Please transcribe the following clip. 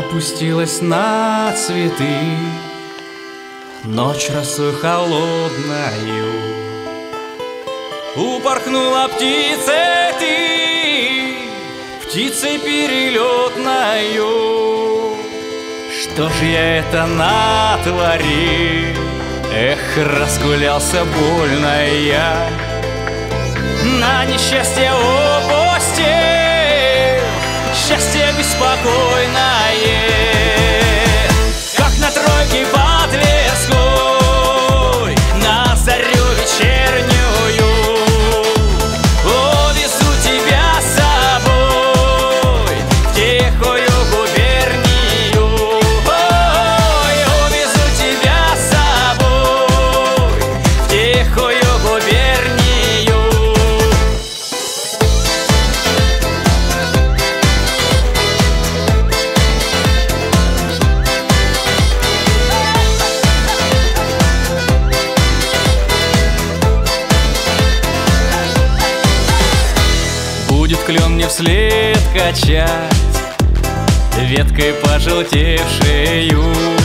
опустилась на цветы ночь росой холодною. Упорхнула птица ты, птицей перелетною. Что ж я это натворил? Эх, разгулялся больно я, на несчастье опустил счастье беспокойное. Как на тройке под Тверской, на зарю вечернюю, увезу тебя с собой в тихую губернию. Ой, увезу тебя с собой в тихую губернию. Будет клен мне вслед качать веткой пожелтевшею.